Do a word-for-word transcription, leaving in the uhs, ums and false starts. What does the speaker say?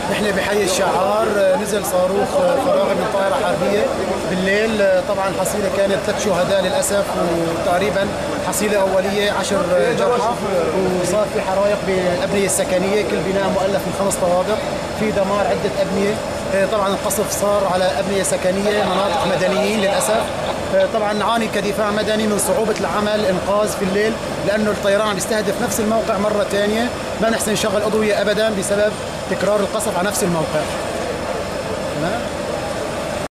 نحن بحي الشعار نزل صاروخ فراغي من طائرة حربية بالليل. طبعا حصيلة كانت ثلاث شهداء للأسف، وتقريبا حصيلة أولية عشر جرحى، وصار في حرائق بالأبنية السكنية، كل بناء مؤلف من خمس طوابق، في دمار عدة أبنية. طبعا القصف صار على أبنية سكنية، مناطق مدنيين للأسف. طبعا نعاني كدفاع مدني من صعوبة العمل إنقاذ في الليل، لأنه الطيران عم يستهدف نفس الموقع مرة ثانية، ما نحسن نشغل أضوية أبدا بسبب تكرار القصف على نفس الموقع.